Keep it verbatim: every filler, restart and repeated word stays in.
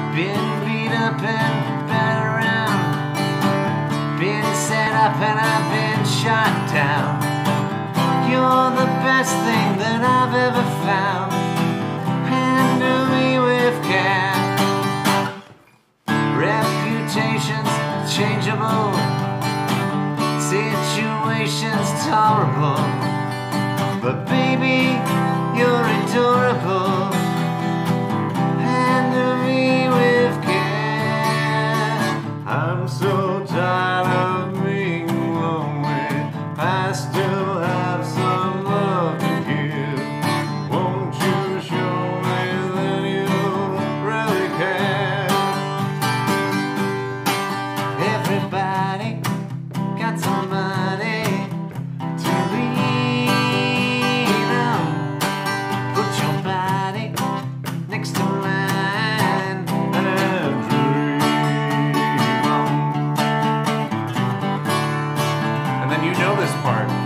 Been beat up and battered around, been set up and I've been shot down. You're the best thing that I've ever found. Handle me with care. Reputation's changeable, situation's tolerable, but baby, you're adorable. Handle me with care. I'm so tired of being lonely. I still have some love to give. Won't you show me that you really care? Everybody got some money to lean on. Put your body next to mine and dream on. And then you know this part.